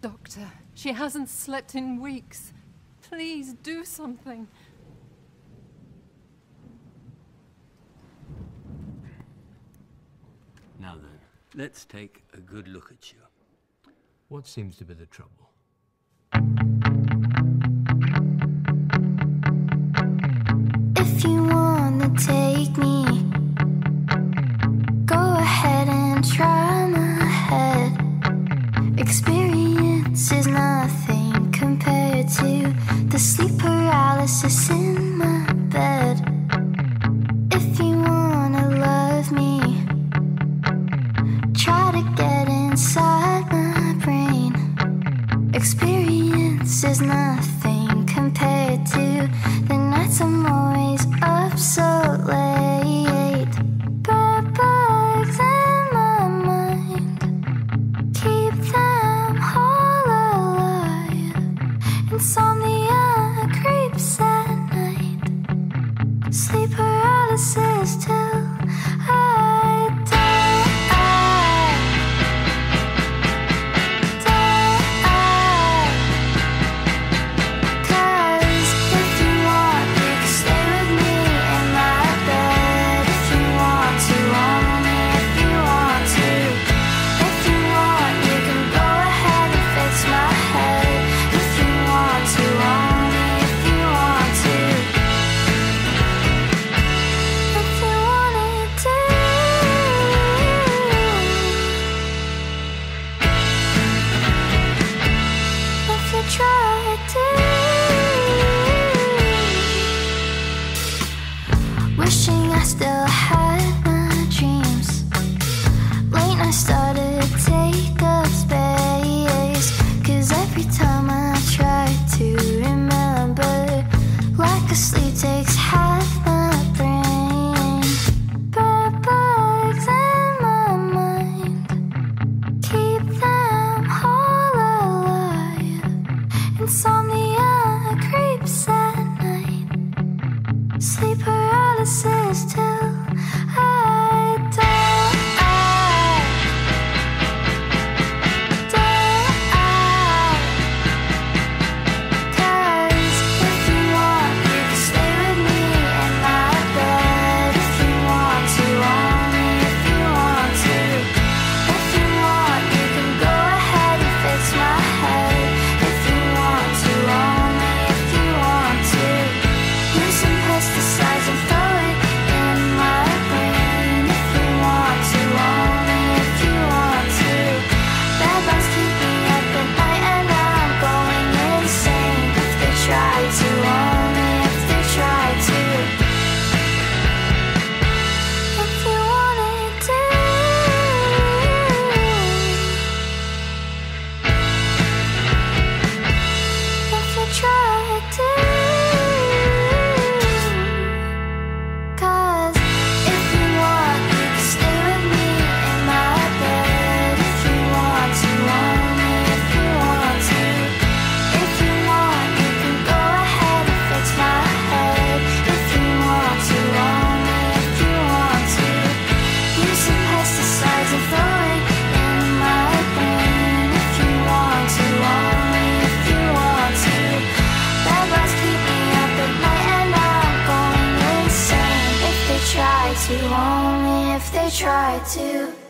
Doctor, she hasn't slept in weeks. Please do something. Now then, let's take a good look at you. What seems to be the trouble? If you wanna take me, go ahead and try my head. Experience is nothing compared to the sleep paralysis in my bed. If you wanna love me, try to get inside my brain. Experience is nothing compared to the nights I'm always up so late. Bed bugs in my mind, keep them all alive. Insomnia creeps at night, sleep paralysis till I die. Cause if you want, you can stay with me in my bed. If you want to, only if you want to. If you want, you can go ahead and fix my head. If you want to, only if you want to. If you wanted to. If you tried to. Wishing I still had my dreams. Late night started to take up space. Cause every time I try to remember, lack of sleep takes half my brain. Bed bugs in my mind, keep them all alive. Insomnia creeps at night, sleep paralysis till I die. Cause if you want, you can stay with me in my bed. If you want to, only if you want to. If you want, you can go ahead and fix my head. If you want to, only if you want to. Use some pesticides and throw it in my brain. If you want to, only if you want to. Bad bugs keep me up at night and I'm going insane. If they try to, only if they try to. If you wanted to. If you tried to. Cause if you want, you can stay with me in my bed. If you want to, only if you want to. If you want, you can go ahead and fix my head. If you want to, only if you want to. Use some pesticides and throw it in my brain. If you want to, only if you want to. Bad bugs keep me up at night and I'm going insane. If they try to, only if they try to.